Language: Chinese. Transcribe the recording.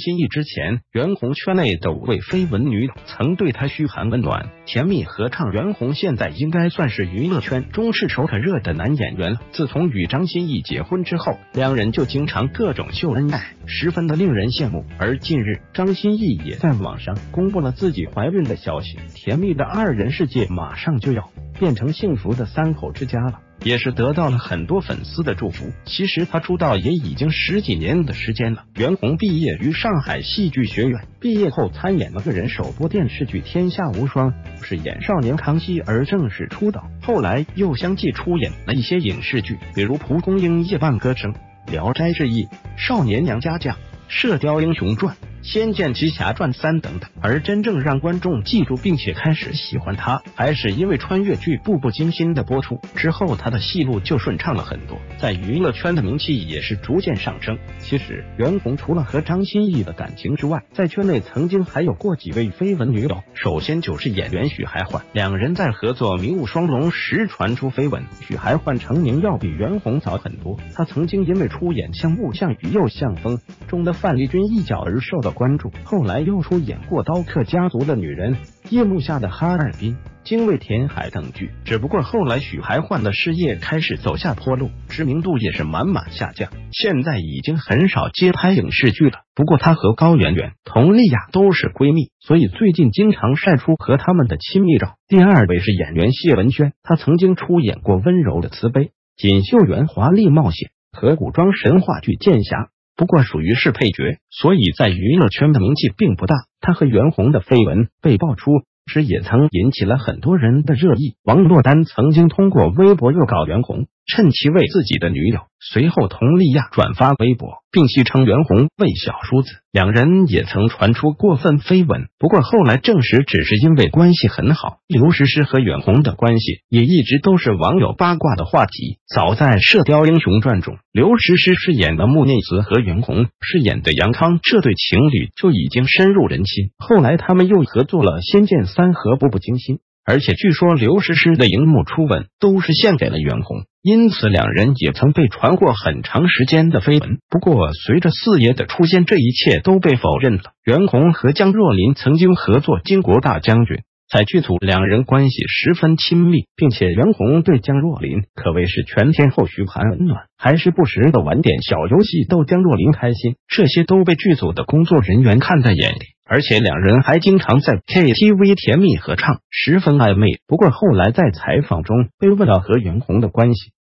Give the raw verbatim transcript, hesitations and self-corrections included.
歆艺之前，袁弘圈内的五位绯闻女友曾对他嘘寒问暖、甜蜜合唱。袁弘现在应该算是娱乐圈中炙手可热的男演员了。自从与张歆艺结婚之后，两人就经常各种秀恩爱，十分的令人羡慕。而近日，张歆艺也在网上公布了自己怀孕的消息，甜蜜的二人世界马上就要变成幸福的三口之家了，也是得到了很多粉丝的祝福。其实他出道也已经十几年的时间了。袁弘毕业于上海戏剧学院，毕业后参演了个人首播电视剧《天下无双》，饰演少年康熙而正式出道。后来又相继出演了一些影视剧，比如《蒲公英夜半歌声》、《聊斋志异》、《少年杨家将》、《射雕英雄传》、《仙剑奇侠传三》等等。而真正让观众记住并且开始喜欢他，还是因为穿越剧《步步惊心》的播出之后，他的戏路就顺畅了很多，在娱乐圈的名气也是逐渐上升。其实袁弘除了和张歆艺的感情之外，在圈内曾经还有过几位绯闻女友。首先就是演员许海焕，两人在合作《迷雾双龙》时传出绯闻。许海焕成名要比袁弘早很多，他曾经因为出演《像雾像雨又像风》中的范丽君一角而受到关注，后来又出演过《刀客家族的女人》、《夜幕下的哈尔滨》、《精卫填海》等剧。只不过后来许海焕的事业开始走下坡路，知名度也是满满下降，现在已经很少接拍影视剧了。不过他和高圆圆、佟丽娅都是闺蜜，所以最近经常晒出和他们的亲密照。第二位是演员谢文轩，他曾经出演过《温柔的慈悲》、《锦绣园华丽冒险》和古装神话剧《剑侠》，不过属于是配角，所以在娱乐圈的名气并不大。他和袁弘的绯闻被爆出时，也曾引起了很多人的热议。王珞丹曾经通过微博恶搞袁弘，趁其为自己的女友。随后佟丽娅转发微博，并戏称袁弘为小叔子。两人也曾传出过分绯闻，不过后来证实只是因为关系很好。刘诗诗和袁弘的关系也一直都是网友八卦的话题。早在《射雕英雄传》中，刘诗诗饰演的穆念慈和袁弘饰演的杨康这对情侣就已经深入人心。后来他们又合作了《仙剑三》和《步步惊心》，而且据说刘诗诗的荧幕初吻都是献给了袁弘，因此两人也曾被传过很长时间的绯闻。不过随着四爷的出现，这一切都被否认了。袁弘和江若琳曾经合作《巾帼大将军》，在剧组两人关系十分亲密，并且袁弘对江若琳可谓是全天候嘘寒问暖，还是不时的玩点小游戏逗江若琳开心，这些都被剧组的工作人员看在眼里。而且两人还经常在 K T V 甜蜜合唱，十分暧昧。不过后来在采访中被问到和袁弘的关系，